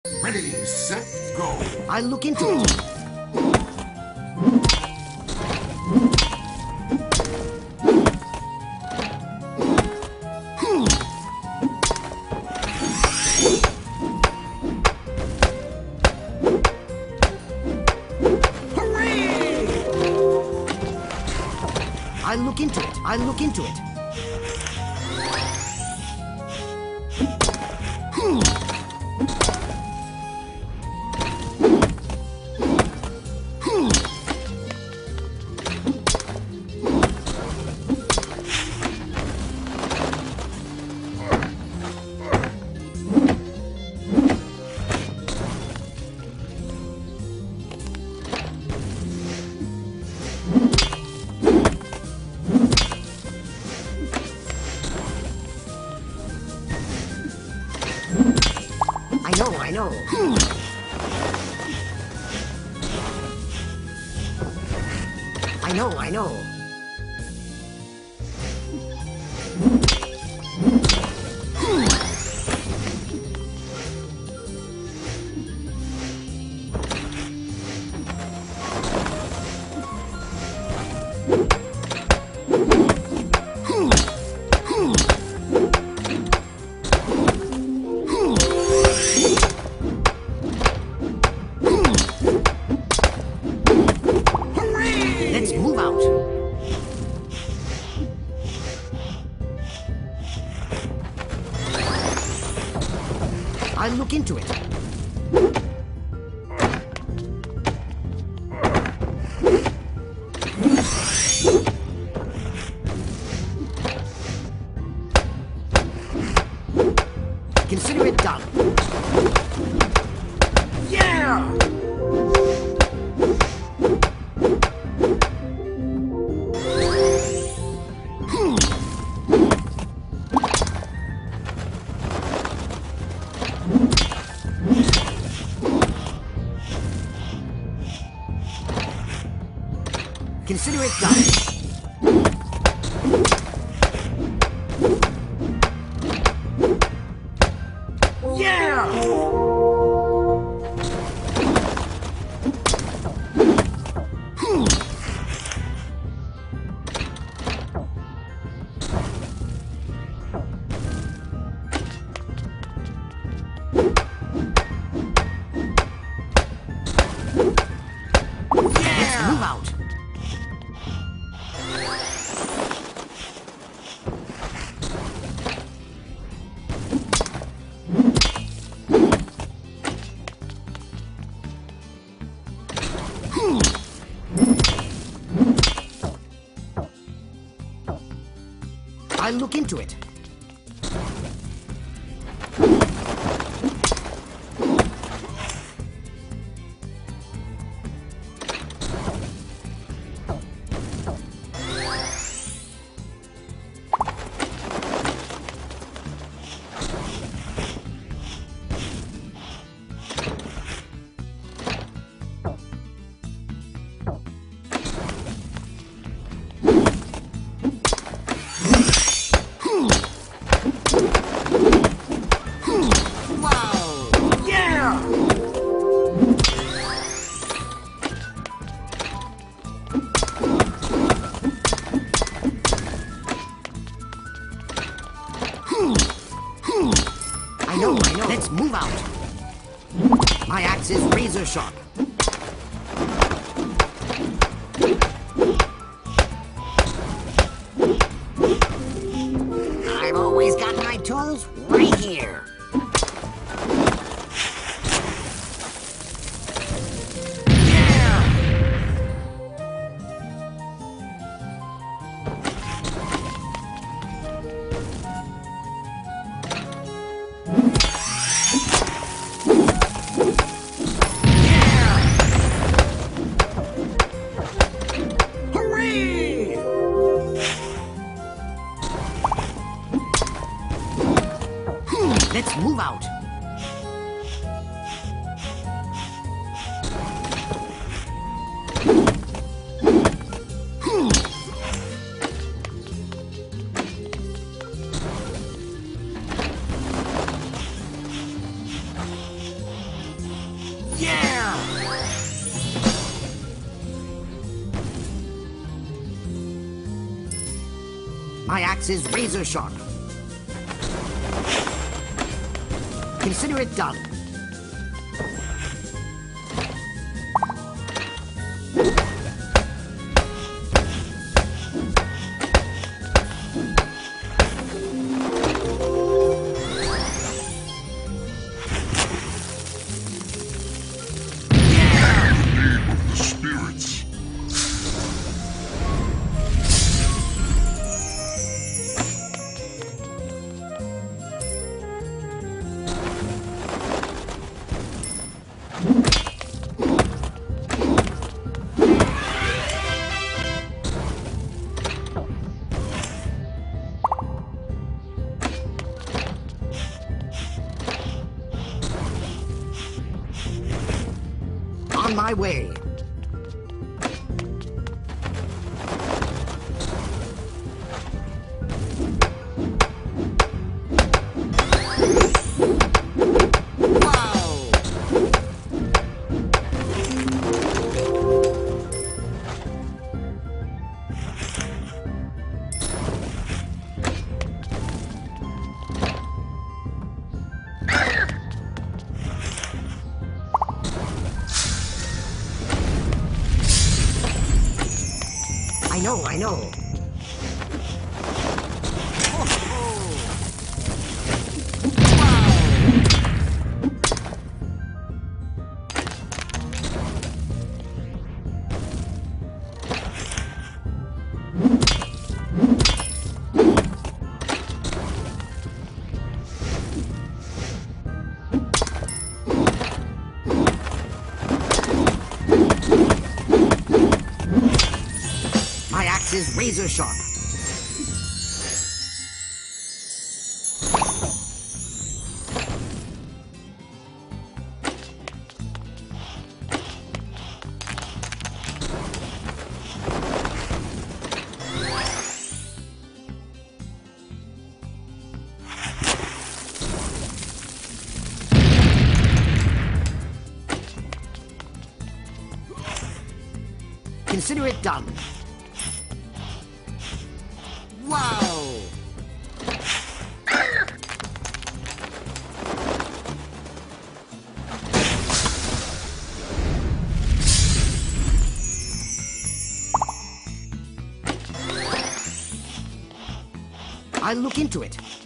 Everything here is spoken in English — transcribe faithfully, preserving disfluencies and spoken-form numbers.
Ready, set, go. I'll look into it. I'll look into it. I'll look into it. I know, I know. I know, I know. Let's move out. I'll look into it. Consider it done. Yeah! Consider it done. Yeah! Let's move out. I'll look into it. I know, I know. Let's move out. My axe is razor sharp. I've always got my tools right here. Let's move out. My axe is razor sharp. Consider it done. Spirits. On my way. Wow! I know, I know. My axe is razor sharp. Consider it done. Wow! I'll look into it.